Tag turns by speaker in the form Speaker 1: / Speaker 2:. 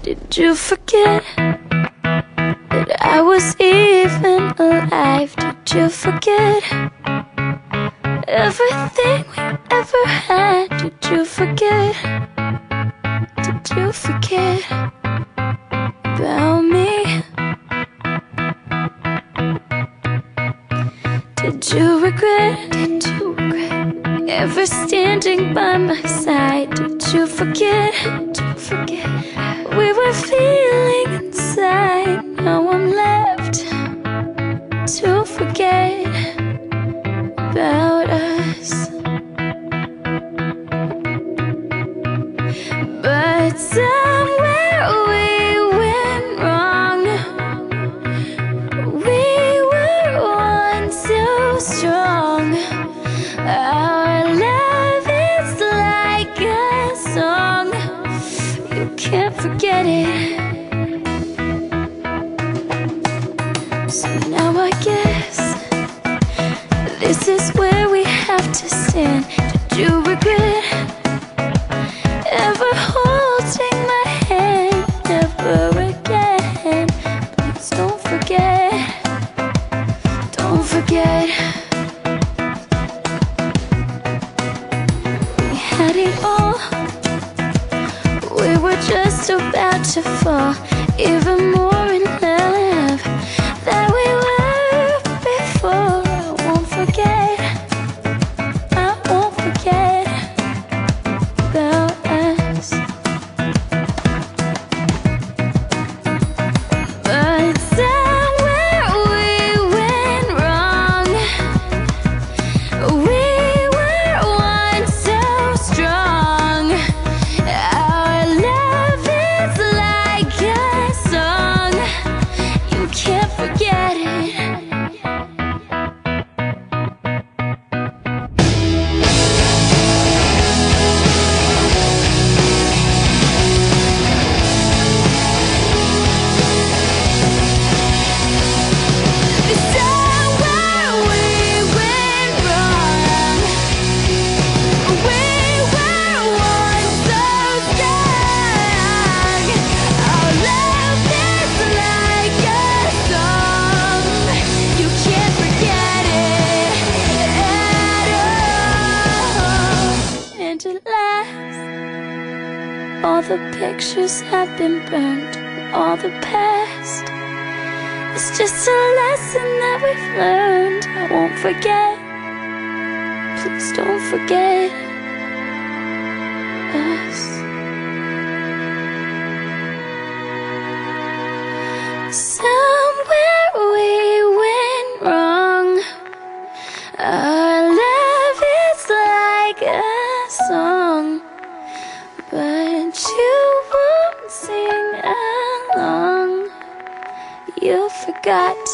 Speaker 1: Did you forget that I was even alive? Did you forget everything we ever had? Did you forget? Did you forget about me? Did you regret? Did you regret ever standing by my side? Did you forget? Did you forget we were feeling inside? Now I'm left to forget about us. But somewhere we went wrong. We were once so strong. Our love is like a song. You can't forget it. So now I guess this is where we have to stand. Did you regret ever holding my hand? Never again. Please don't forget. Don't forget. We had it all. We were just about to fall even more in love than we were before. I won't forget. I won't forget about us. But somewhere we went wrong. We were once so strong. Our love is like a song. You can't forget it. Somewhere we went wrong. We were once so strong. Our love is like a song. You can't forget it at all. And at last, all the pictures have been burned. All the past, it's just a lesson that we've learned. I won't forget. Please don't forget us. Somewhere we went wrong. Our love is like a song, but you won't sing along. You forgot